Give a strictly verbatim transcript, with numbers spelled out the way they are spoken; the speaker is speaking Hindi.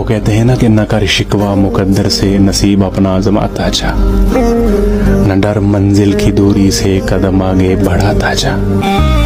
कहते हैं ना कि न कर शिकवा मुकद्दर से, नसीब अपना आजमाता जा, न डर मंजिल की दूरी से, कदम आगे बढ़ाता जा।